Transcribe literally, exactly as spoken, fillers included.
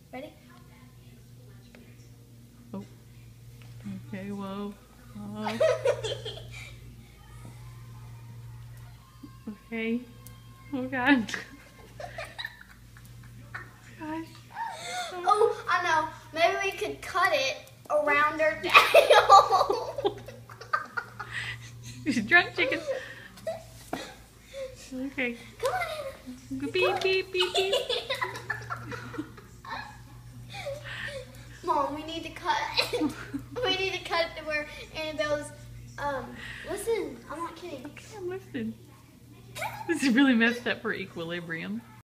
Ready? Oh. Okay, whoa. Whoa. Okay. Oh god. Gosh. Oh, I know. Maybe we could cut it around her tail. She's drunk chicken. Okay. Come on. Beep, beep, beep, beep. Mom, we need to cut. We need to cut it to where Annabelle's. Um, listen, I'm not kidding. Okay, I'm listening. This is really messed up for equilibrium.